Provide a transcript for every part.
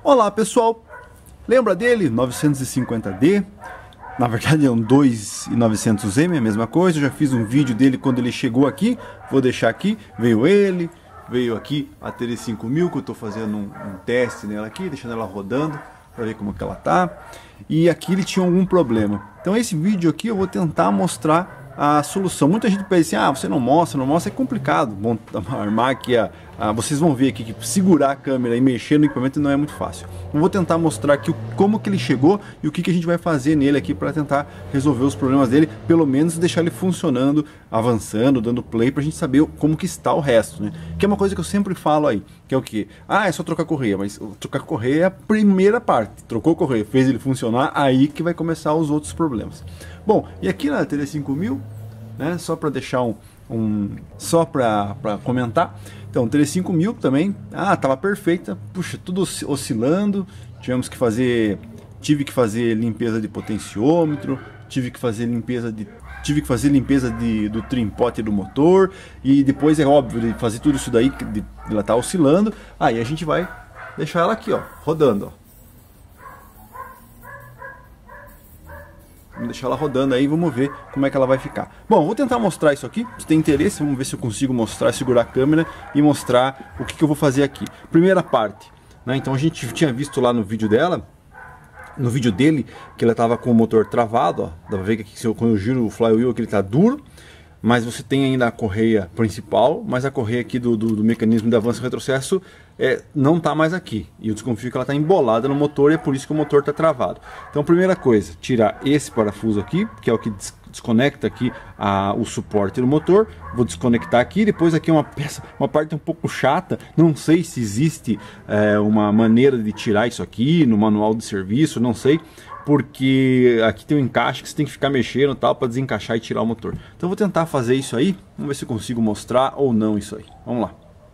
Olá pessoal, lembra dele? 950D, na verdade é um 2900M, a mesma coisa. Eu já fiz um vídeo dele quando ele chegou aqui, vou deixar aqui. Veio aqui a TD5000, que eu estou fazendo um teste nela aqui, deixando ela rodando para ver como que ela tá. E aqui ele tinha algum problema. Então esse vídeo aqui eu vou tentar mostrar a solução. Muita gente pensa assim, você não mostra, é complicado. Bom, armar aqui, vocês vão ver aqui que segurar a câmera e mexer no equipamento não é muito fácil. Eu vou tentar mostrar aqui como que ele chegou e o que a gente vai fazer nele aqui para tentar resolver os problemas dele, pelo menos deixar ele funcionando, avançando, dando play, para a gente saber como que está o resto, né? Que é uma coisa que eu sempre falo aí, que é o que? É só trocar a correia, mas trocar a correia é a primeira parte. Trocou a correia, fez ele funcionar, aí que vai começar os outros problemas. Bom, e aqui na TD5000, né, só para deixar só para comentar, então TD5000 também, tava perfeita, puxa, tudo oscilando, tive que fazer limpeza de potenciômetro, tive que fazer limpeza do trim-pot do motor, e depois é óbvio de fazer tudo isso daí, de ela tá oscilando, aí a gente vai deixar ela aqui, ó, rodando, ó. Vamos deixar ela rodando aí, vamos ver como é que ela vai ficar. Bom, vou tentar mostrar isso aqui, se tem interesse, vamos ver se eu consigo mostrar, segurar a câmera e mostrar o que eu vou fazer aqui. Primeira parte, né? Então a gente tinha visto lá no vídeo dela, no vídeo dele, que ela estava com o motor travado, ó. Dá pra ver que aqui, quando eu giro o flywheel aqui ele tá duro, mas você tem ainda a correia principal, mas a correia aqui do mecanismo de avanço e retrocesso não está mais aqui. E eu desconfio que ela está embolada no motor e é por isso que o motor está travado. Então, primeira coisa, tirar esse parafuso aqui, que é o que desconecta aqui o suporte do motor. Vou desconectar aqui. Depois aqui uma parte um pouco chata. Não sei se existe uma maneira de tirar isso aqui no manual de serviço, não sei. Porque aqui tem um encaixe que você tem que ficar mexendo tal para desencaixar e tirar o motor. Então eu vou tentar fazer isso aí, vamos ver se eu consigo mostrar ou não isso aí. Vamos lá.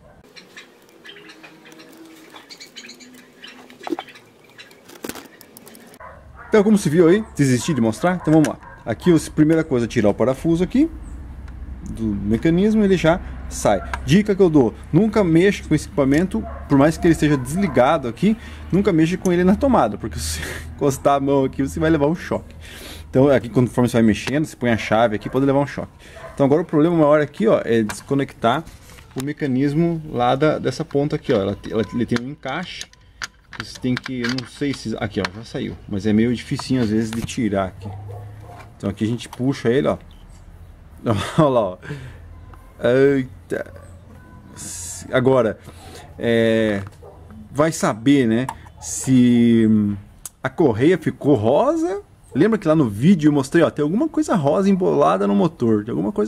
Então, como se viu aí, desisti de mostrar, então vamos lá. Aqui a primeira coisa é tirar o parafuso aqui do mecanismo, ele já sai. Dica que eu dou: nunca mexa com esse equipamento, por mais que ele esteja desligado aqui, nunca mexa com ele na tomada, porque se encostar a mão aqui você vai levar um choque. Então aqui, conforme você vai mexendo, você põe a chave aqui, pode levar um choque. Então agora o problema maior aqui, ó, é desconectar o mecanismo lá dessa ponta aqui, ó. Ele tem um encaixe, você tem que, eu não sei se aqui, ó, já saiu, mas é meio dificinho às vezes de tirar aqui. Então aqui a gente puxa ele, ó. Olha lá, ó. Eita. Agora vai saber, né, se a correia ficou rosa. Lembra que lá no vídeo eu mostrei, ó, tem alguma coisa rosa embolada no motor,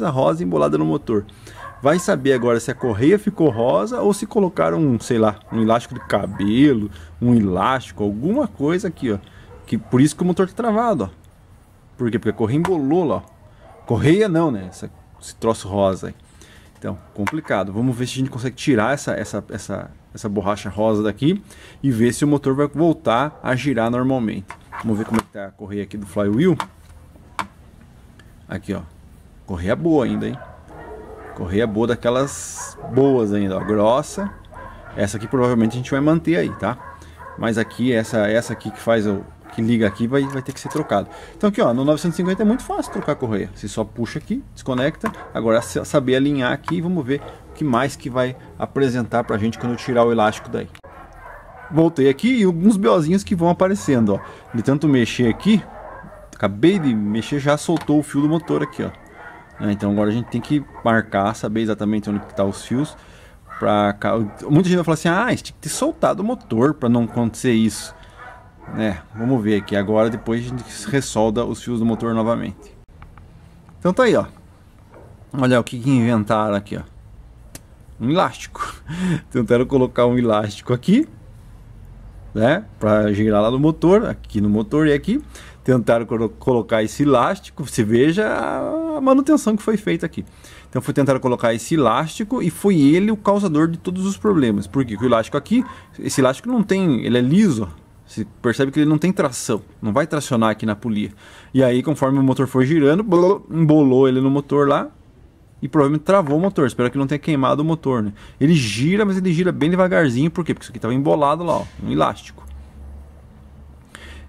vai saber agora se a correia ficou rosa ou se colocaram sei lá, um elástico de cabelo, um elástico, alguma coisa aqui, ó, que por isso que o motor tá travado, ó. Por quê? Porque a correia embolou lá, ó. Correia não, né? Esse troço rosa aí. Então, complicado. Vamos ver se a gente consegue tirar essa borracha rosa daqui e ver se o motor vai voltar a girar normalmente. Vamos ver como é que tá a correia aqui do flywheel. Aqui, ó. Correia boa ainda, hein? Correia boa, daquelas boas ainda, ó. Grossa. Essa aqui provavelmente a gente vai manter aí, tá? Mas aqui, essa aqui que liga aqui vai ter que ser trocado. Então aqui, ó, no 950 é muito fácil trocar a correia. Você só puxa aqui, desconecta. Agora saber alinhar aqui, vamos ver o que mais que vai apresentar pra gente quando eu tirar o elástico daí. Voltei aqui e alguns BOzinhos que vão aparecendo, ó. De tanto mexer aqui, acabei de mexer, já soltou o fio do motor aqui, ó. Então agora a gente tem que marcar, saber exatamente onde que tá os fios. Muita gente vai falar assim, você tinha que ter soltado o motor para não acontecer isso. Vamos ver aqui agora, depois a gente ressolda os fios do motor novamente. Então tá aí, ó. Olha o que inventaram aqui, ó. Um elástico. Tentaram colocar um elástico aqui, né, para girar lá no motor, aqui no motor e aqui. Tentaram colocar esse elástico, você veja a manutenção que foi feita aqui. Então tentar colocar esse elástico e foi ele o causador de todos os problemas. Por quê? Porque o elástico aqui, esse elástico não tem, ele é liso, você percebe que ele não tem tração, não vai tracionar aqui na polia. E aí, conforme o motor foi girando, embolou ele no motor lá e provavelmente travou o motor. Espero que não tenha queimado o motor, né? Ele gira, mas ele gira bem devagarzinho. Por quê? Porque isso aqui estava embolado lá, ó, um elástico.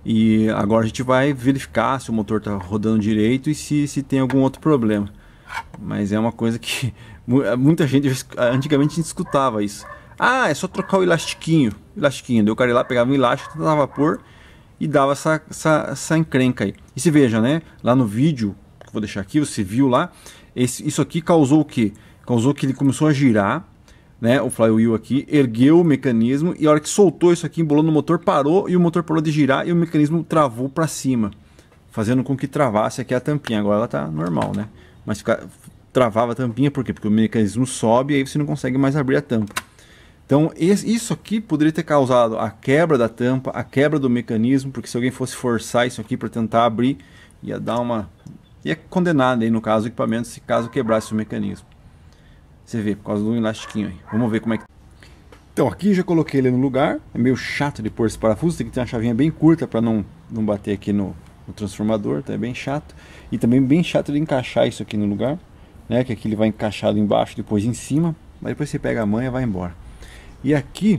E agora a gente vai verificar se o motor está rodando direito e se tem algum outro problema. Mas é uma coisa que muita gente, antigamente a gente escutava isso. Ah, é só trocar o elastiquinho. Daí o cara ia lá, pegava um elástico, tentava vapor e dava essa encrenca aí. E se veja, né? Lá no vídeo, que vou deixar aqui, você viu lá, isso aqui causou o quê? Causou que ele começou a girar, né? O flywheel aqui, ergueu o mecanismo e a hora que soltou isso aqui, embolou no motor, parou e o motor parou de girar e o mecanismo travou para cima, fazendo com que travasse aqui a tampinha. Agora ela tá normal, né? Mas travava a tampinha, por quê? Porque o mecanismo sobe e aí você não consegue mais abrir a tampa. Então isso aqui poderia ter causado a quebra da tampa, a quebra do mecanismo, porque se alguém fosse forçar isso aqui para tentar abrir, ia dar uma... ia condenar aí, no caso, o equipamento, se caso quebrasse o mecanismo. Você vê, por causa do elastiquinho aí. Vamos ver como é que... Então aqui já coloquei ele no lugar. É meio chato de pôr esse parafuso, tem que ter uma chavinha bem curta para não bater aqui no transformador, então é bem chato. E também bem chato de encaixar isso aqui no lugar, né? Que aqui ele vai encaixado embaixo, depois em cima, mas depois você pega a manha e vai embora. E aqui,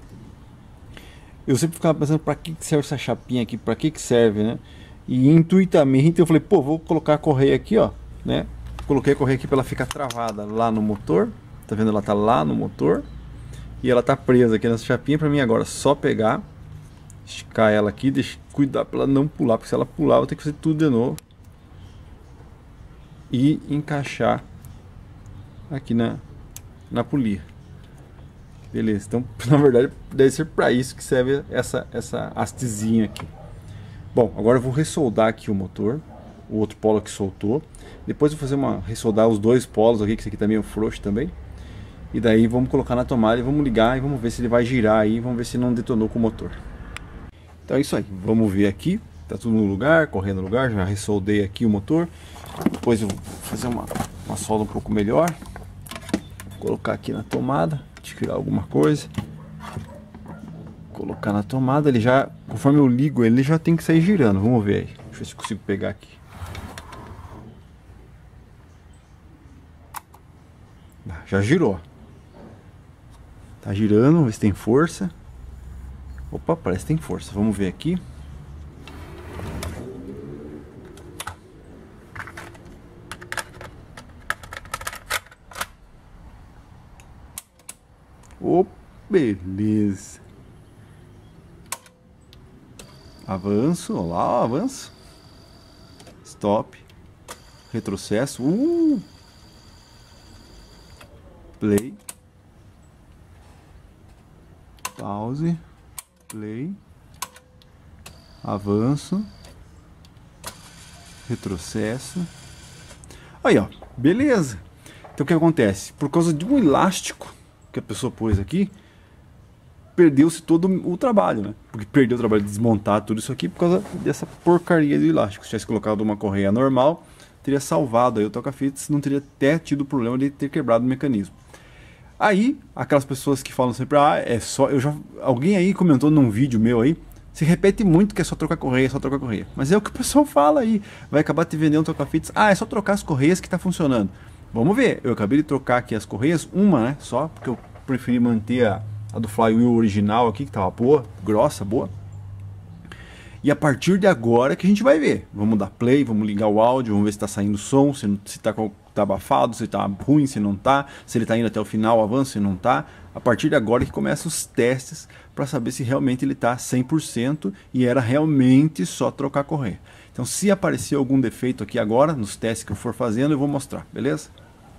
eu sempre ficava pensando para que serve essa chapinha aqui, para que serve, né? E intuitamente eu falei, pô, vou colocar a correia aqui, ó, né? Coloquei a correia aqui para ela ficar travada lá no motor. Tá vendo? Ela tá lá no motor e ela tá presa aqui nessa chapinha. Para mim agora é só pegar, esticar ela aqui, cuidar para ela não pular, porque se ela pular eu vou ter que fazer tudo de novo e encaixar aqui na polia. Beleza, então na verdade deve ser para isso que serve essa hastezinha aqui. Bom, agora eu vou ressoldar aqui o motor, o outro polo que soltou. Depois eu vou fazer ressoldar os dois polos aqui, que esse aqui tá meio frouxo também. E daí vamos colocar na tomada e vamos ligar e vamos ver se ele vai girar aí, vamos ver se não detonou com o motor. Então é isso aí, vamos ver aqui, tá tudo no lugar, correndo no lugar, já ressoldei aqui o motor. Depois eu vou fazer uma solda um pouco melhor. Colocar aqui na tomada, tirar alguma coisa. Colocar na tomada, ele já, conforme eu ligo ele já tem que sair girando, vamos ver aí. Deixa eu ver se eu consigo pegar aqui. Já girou. Tá girando, vamos ver se tem força. Opa, parece que tem força. Vamos ver aqui. Oh, beleza. Avanço, olha lá, avanço. Stop. Retrocesso. Play. Pause. Play. Avanço. Retrocesso. Aí, ó. Beleza. Então o que acontece? Por causa de um elástico que a pessoa pôs aqui, perdeu-se todo o trabalho, né? Porque perdeu o trabalho de desmontar tudo isso aqui por causa dessa porcaria do elástico. Se tivesse colocado uma correia normal, teria salvado aí o toca-fitas, não teria até tido o problema de ter quebrado o mecanismo. Aí, aquelas pessoas que falam sempre, é só... alguém aí comentou num vídeo meu aí, se repete muito que é só trocar correia, só trocar correia. Mas é o que o pessoal fala aí, vai acabar te vendendo toca-fitas, é só trocar as correias que tá funcionando. Vamos ver, eu acabei de trocar aqui as correias, uma, né, só, porque eu preferi manter a do flywheel original aqui, que tava boa, grossa, boa. E a partir de agora que a gente vai ver. Vamos dar play, vamos ligar o áudio, vamos ver se tá saindo som, se tá abafado, se tá ruim, se não tá, se ele tá indo até o final, avanço, se não tá. A partir de agora que começam os testes para saber se realmente ele tá 100% e era realmente só trocar a correia. Então se aparecer algum defeito aqui agora, nos testes que eu for fazendo, eu vou mostrar, beleza?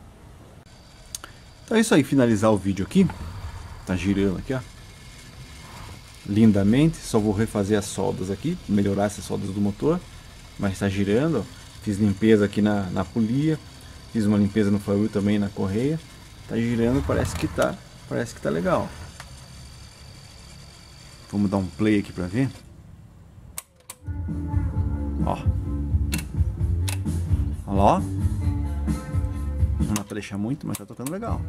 Então é isso aí, finalizar o vídeo aqui. Tá girando aqui, ó. Lindamente, só vou refazer as soldas aqui, melhorar essas soldas do motor, mas está girando, ó. Fiz limpeza aqui na polia, fiz uma limpeza no flywheel também na correia, tá girando, parece que tá legal. Vamos dar um play aqui para ver. Ó. Olha lá, ó. Não dá para deixar muito, mas tá tocando legal.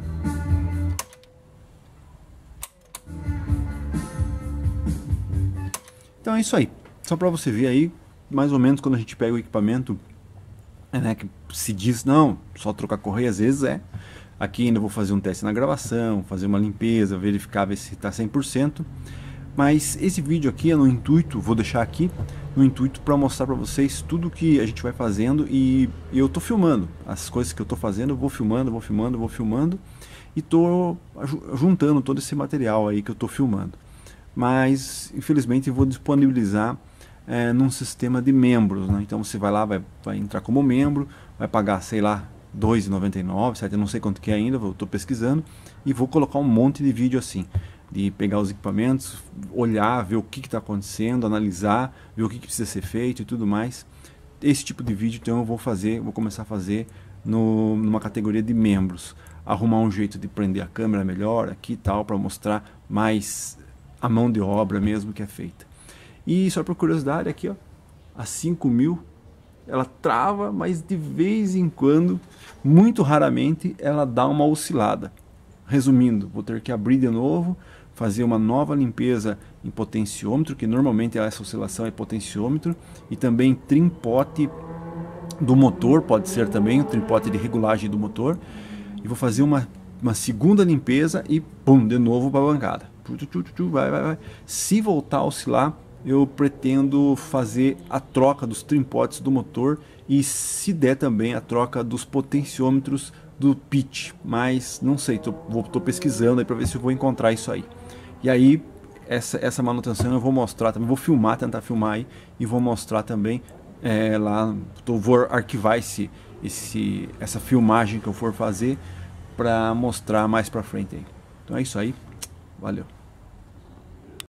Então é isso aí, só para você ver aí, mais ou menos quando a gente pega o equipamento, né, que se diz, não, só trocar correia, às vezes é. Aqui ainda vou fazer um teste na gravação, fazer uma limpeza, verificar, ver se está 100%. Mas esse vídeo aqui é no intuito, vou deixar aqui, no intuito para mostrar para vocês tudo que a gente vai fazendo, e eu tô filmando as coisas que eu tô fazendo, eu vou filmando e tô juntando todo esse material aí que eu tô filmando. Mas infelizmente eu vou disponibilizar num sistema de membros, né? Então você vai lá, vai entrar como membro, vai pagar, sei lá, R$ 2,99, certo? Eu não sei quanto que é ainda, eu estou pesquisando, e vou colocar um monte de vídeo assim, de pegar os equipamentos, olhar, ver o que está acontecendo, analisar, ver o que precisa ser feito e tudo mais. Esse tipo de vídeo então eu vou começar a fazer numa categoria de membros, arrumar um jeito de prender a câmera melhor aqui e tal, para mostrar mais a mão de obra mesmo que é feita. E só por curiosidade, aqui ó, a 5.000 ela trava, mas de vez em quando, muito raramente, ela dá uma oscilada. Resumindo, vou ter que abrir de novo, fazer uma nova limpeza em potenciômetro, que normalmente essa oscilação é potenciômetro, e também trimpote do motor, pode ser também o trimpote de regulagem do motor, e vou fazer uma segunda limpeza e pum, de novo para a bancada. Vai. Se voltar a oscilar, eu pretendo fazer a troca dos trimpotes do motor e, se der, também a troca dos potenciômetros do pitch, mas não sei, tô pesquisando aí para ver se eu vou encontrar isso aí. E aí essa manutenção eu vou mostrar também, vou filmar, tentar filmar aí, e vou mostrar também lá, vou arquivar essa filmagem que eu for fazer para mostrar mais para frente aí. Então é isso aí, valeu.